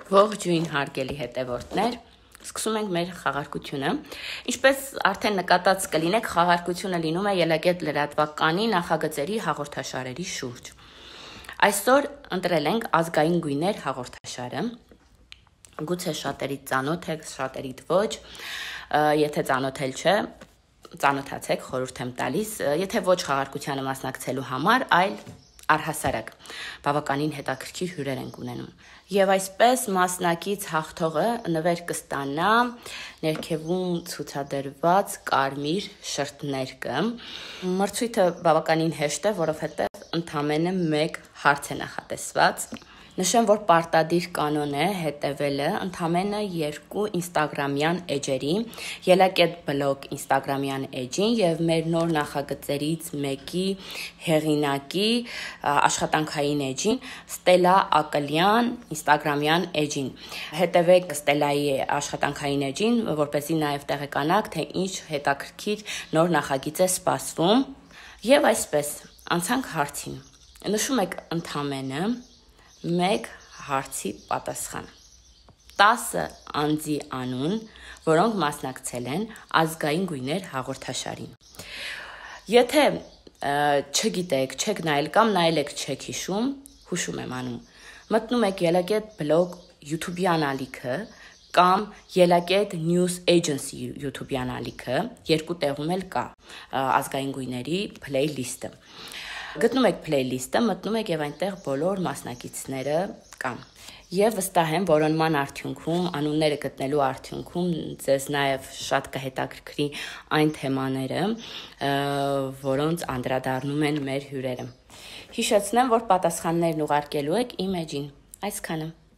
Ողջույն հարգելի հետևորդներ, սկսում ենք մեր խաղարկությունը։ Ինչպես արդեն նկատած կլինեք, խաղարկությունը լինում է Ելակետ լրատվականի նախագծերի հաղորդաշարերի շուրջ։ Այսօր ընտրել ենք ազգային գույներ հաղորդաշարը։ Գուցե շատերիդ ծանոթ եք, շատերիդ ոչ, եթե ծանոթել չէ, ծանոթացեք, խորհուրդ եմ տալիս, եթե ոչ խաղարկությանը մասնակցելու համար, այլ առհասարակ, բավականին հետաքրքիր հյուրեր ենք ունենում։ Եվ այսպես մասնակից հաղթողը նվեր կստանա ներքևում ցուցադրված կարմիր շրթներկը։ Մրցույթը բավականին հեշտ է, որովհետև ընդամենը 1 հարց է նախատեսված։ Նշեմ, որ պարտադիր կանոն է հետևելը ընդամենը 2 ինստագրամյան էջերի, Ելակետ բլոգ ինստագրամյան էջին եւ մեր նոր նախագծերից մեկի հեղինակի աշխատանքային էջին, Ստելա Ակլյան ինստագրամյան էջին։ Հետևեք Ստելայի աշխատանքային էջին, որպեսզի նաեւ տեղեկանաք, թե ինչ հետաքրքիր նոր նախագիծ է սպասվում։ Եվ այսպես, անցանք հարցին։ Նշում եք ընդամենը 1 հարցի պատասխան։ 10 անձի անուն, որոնք մասնակցել են ազգային գույներ հաղորդաշարին։ Եթե չգիտեք, չեք նայել կամ նայել եք չեք հիշում, հուշում եմ անում։ Մտնում եք Ելակետ բլոգ YouTube-յան ալիքը կամ Ելակետ News Agency YouTube-յան ալիքը, երկու տեղում էլ կա ազգային գույների playlist-ը։ Գտնում եք playlist-ը, մտնում եք եւ այնտեղ բոլոր մասնակիցները կան։ Եվ վստահ եմ, որոնման արդյունքում, անունները գտնելու արդյունքում ձեզ նաեւ շատ կհետաքրքրի այն թեմաները, որոնց անդրադառնում են մեր հյուրերը։ Հիշեցնեմ, որ պատասխաններն ուղարկելու եք իմ էջին։ Այսքանը։